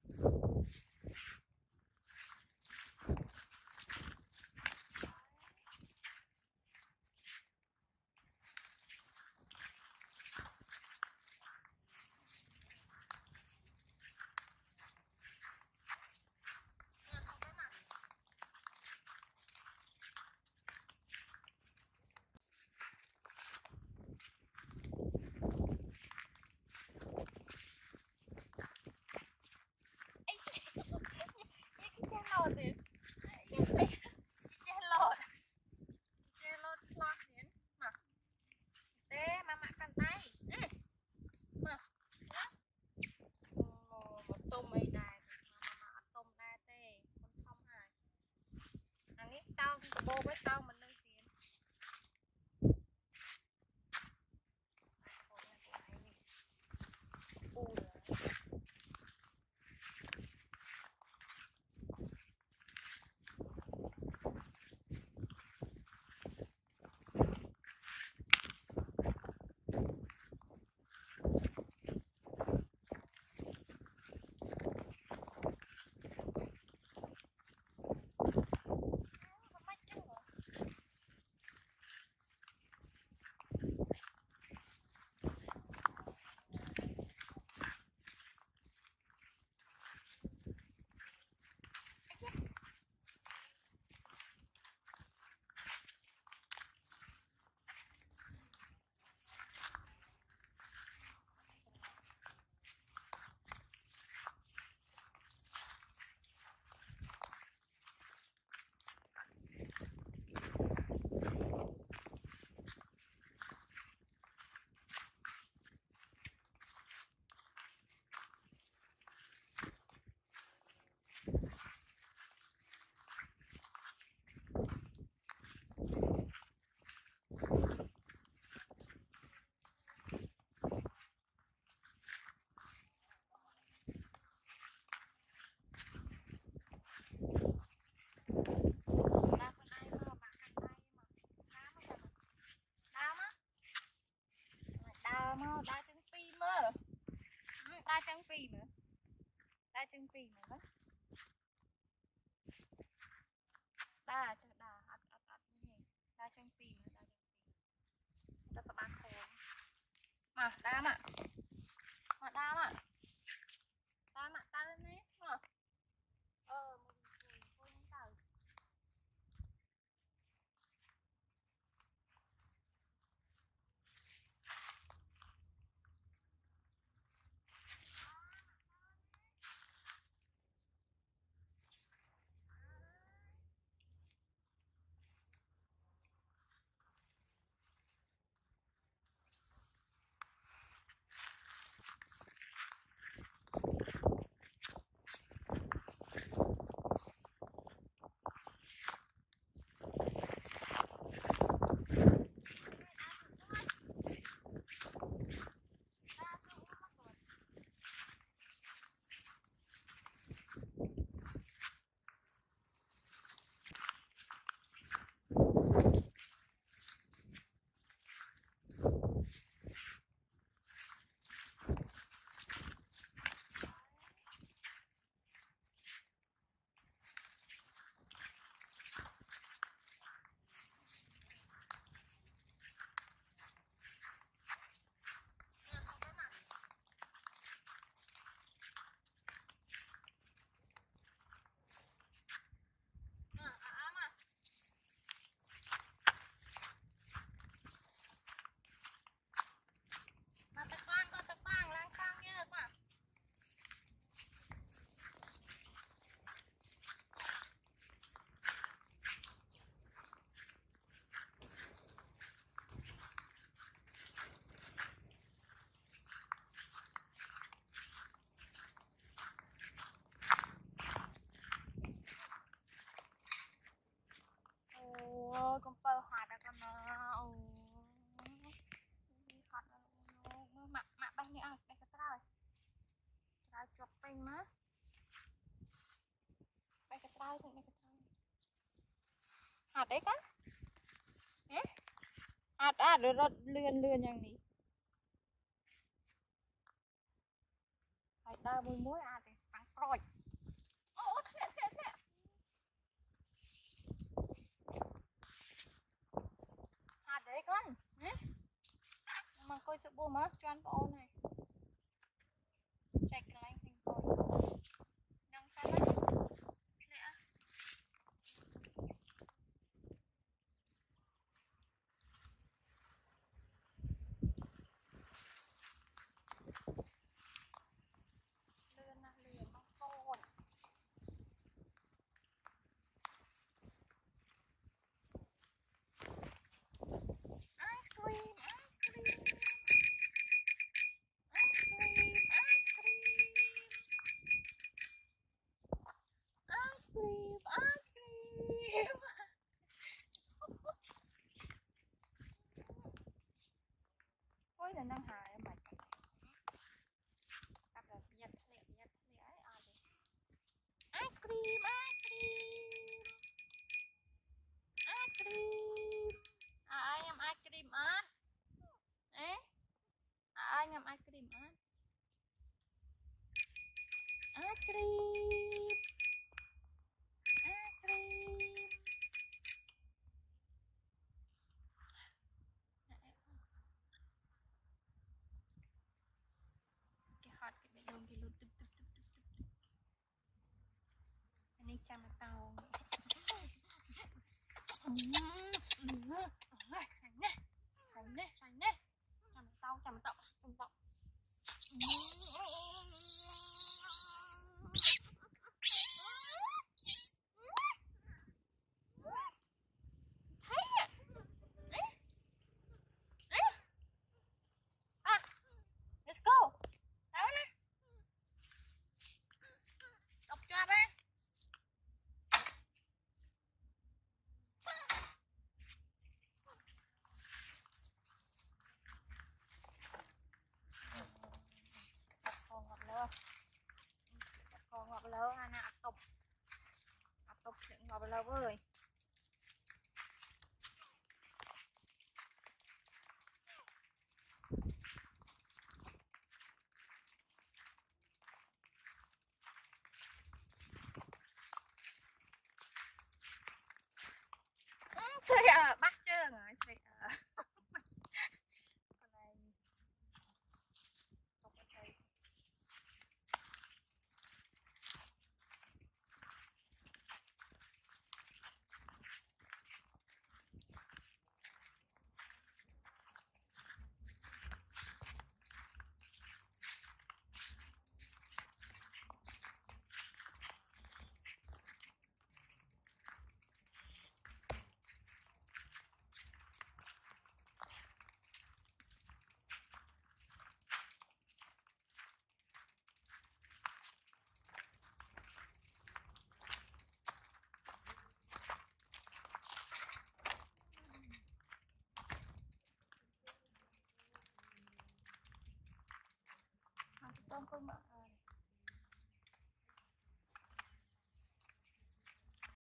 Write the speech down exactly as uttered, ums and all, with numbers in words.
lột thì che lột che lột lọt đến mà té mà mạ cần tay mà một tôm ấy đài mà mà tôm đài tê con không hài anh ấy tao bô với tao mình nâng tiền đa chân phi mơ đa chân phi mà đa chân phi mà đó đa đa ắt ắt ắt như thế đa chân phi mà đa chân phi đó các bạn khổ mà đa mà mà đa mà đa mà ta lên đấy mà ờ một người cô không tao con bơ hoạt ra con nó hoạt nó mạ mạ bay này ai bay cái tao tao chụp pin má bay cái tao thôi bay cái tao hạt đấy cá hạt à rồi rồi lươn lươnอย่างนี้hạt đào mùi muối à thì tăng to rồi. Ô thiệt thiệt thiệt. Hạt đấy con. Mà coi sự bùa mất cho ăn bộ này. Chạy cái lạnh mình coi. Đang sao đấy? Lẽ. Lươn nè, lươn bóng cồn. Ice cream, ice cream. Ice cream, ice cream. Ice cream, ice cream. Ôi là đang hài mày. Cặp là biệt lệ biệt lệ ấy à gì. Ice cream, ice cream. Ice cream. À anh em ice cream ăn. Ê. À anh em ice cream ăn. Ice cream. Ice cream. Cái hot cái bên đường cái lụt tụp tụp tụp tụp tụp. Anh ấy chăm tao. Thành nè, thành nè, thành nè. Chăm tao, chăm tao, chăm tao. Let's go. Tao nè. Đọc cho ba. Còn ngọt lơ. Còn ngọt lơ ha nè, tục. Tục ngọt lơ ơi. Chơi à, bắt chưa rồi, chơi à. Con này tục ở đây. Tôm con mà